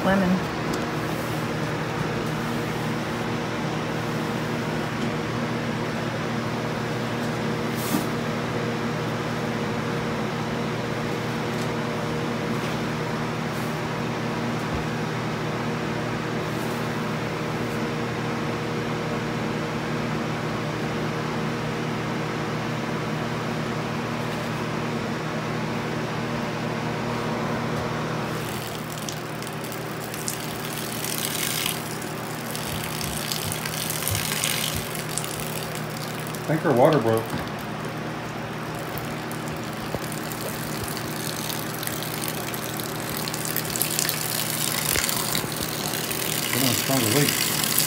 swimming. I think her water broke. Put on a stronger leak.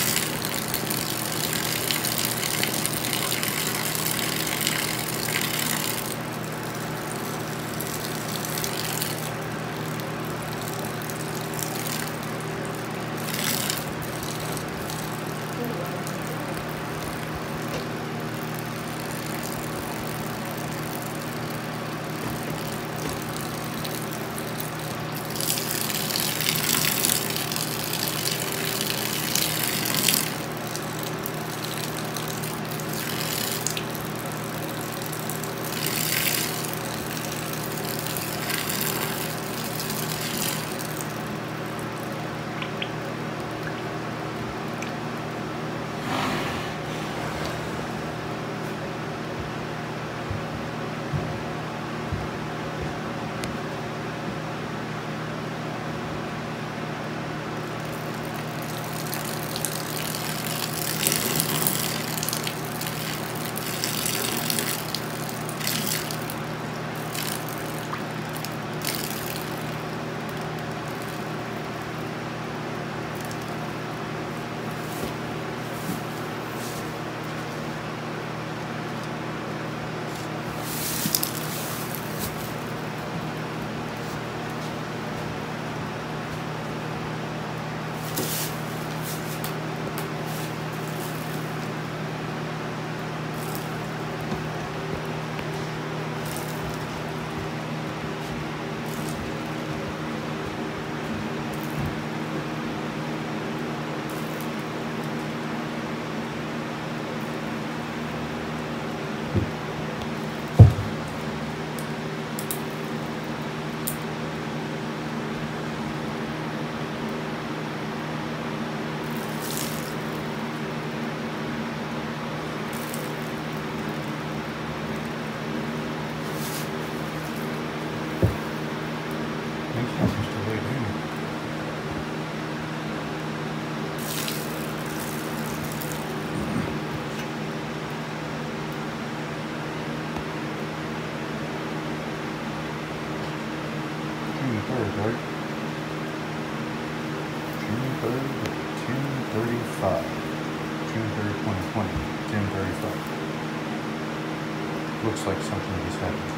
Looks like something just happened.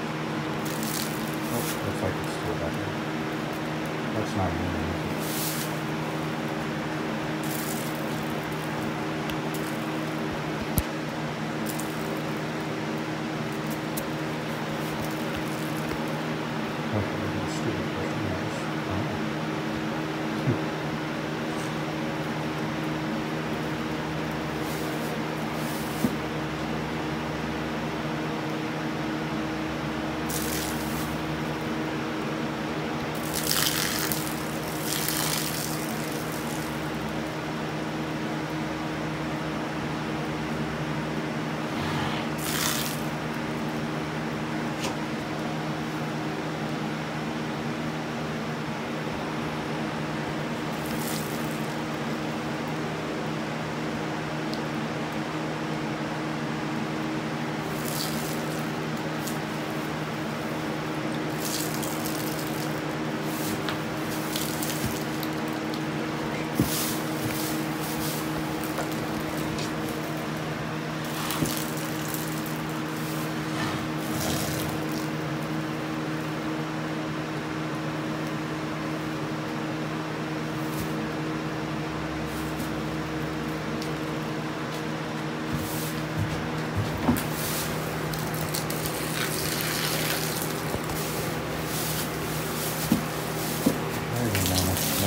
Oh, looks like it's still back there. That's not even anything. Okay, we're gonna stupid question.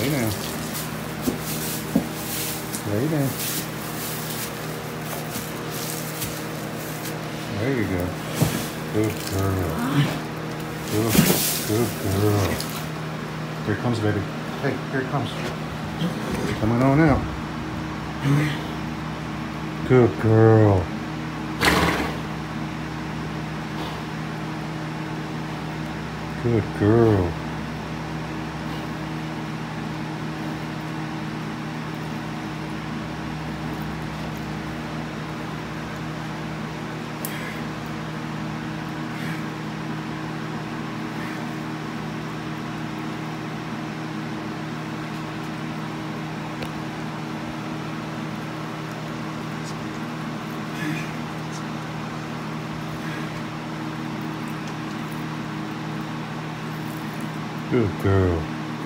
Lay down. Lay down. There you go. Good girl. Good girl. Here it comes, baby. Hey, here it comes. Coming on out. Good girl. Good girl. Good girl.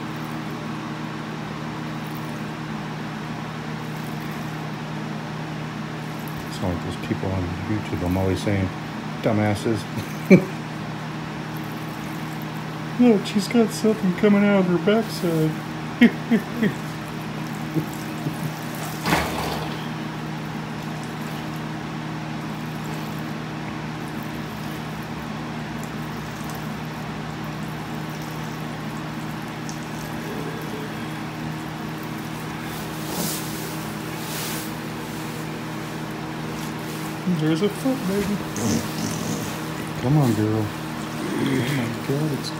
It's like those people on YouTube, I'm always saying, dumbasses. Look, she's got something coming out of her backside. There's a foot, baby. Come on, girl. Oh my God, it's...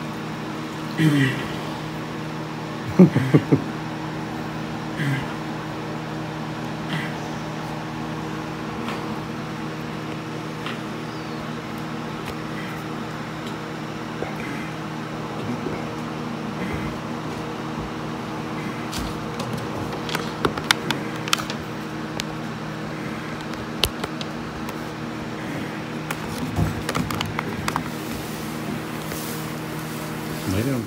Lay down.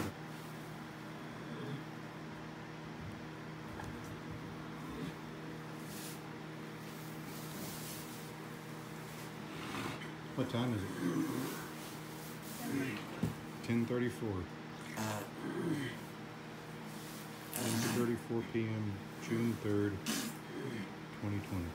What time is it? 10:34. 10:34 p.m. June 3rd, 2020.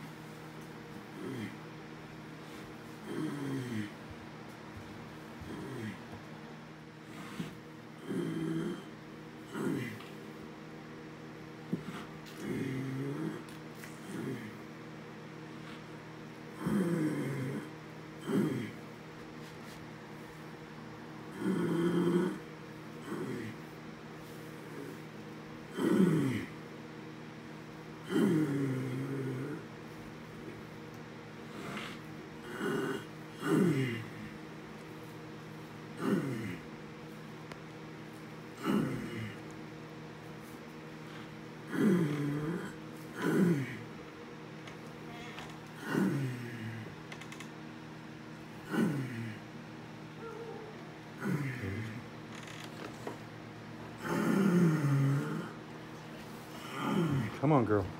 Come on, girl.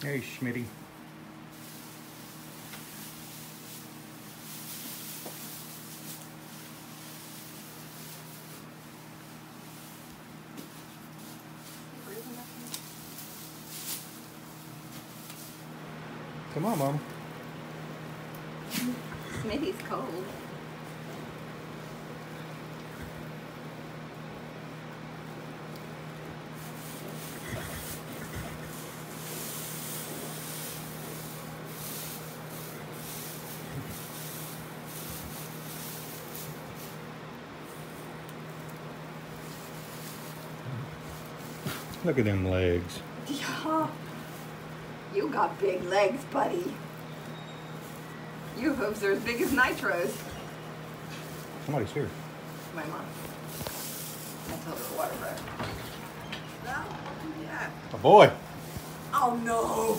Hey, Smitty. Come on, Mom. Smitty's cold. Look at them legs. Yeah. You got big legs, buddy. Your hooves are as big as Nitro's. Somebody's here. My mom. I told her water bred. No? Yeah. A boy. Oh no.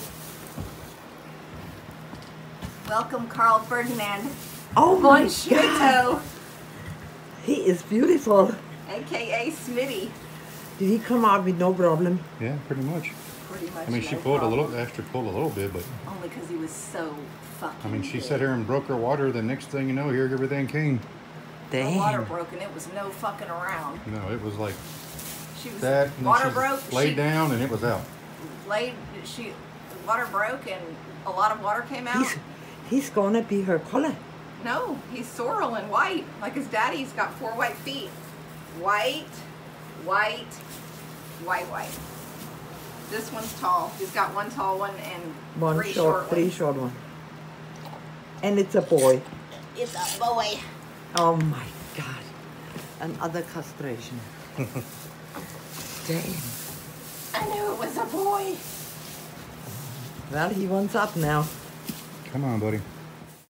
Welcome, Karl Ferdinand Oh Von my Schmittou, God! He is beautiful. aka Smitty. Did he come out with no problem? Yeah, pretty much. Pretty much. I mean, she no pulled problem. a little, Esther pulled a little bit, but Only because he was so fucking. I mean, she big. sat here and broke her water. The next thing you know, here everything came. The water Damn. broke and it was no fucking around. No, it was like She was that. And water then she broke. laid she down, and it was out. laid. She water broke and a lot of water came out. He's gonna be her color. No, he's sorrel and white. Like his daddy's got 4 white feet. White, white, white, white. This one's tall. He's got 1 tall one and One 3 short three ones. short one. And it's a boy. It's a boy. Oh my God. Another castration. Damn. I knew it was a boy. Well, he wants up now. Come on, buddy.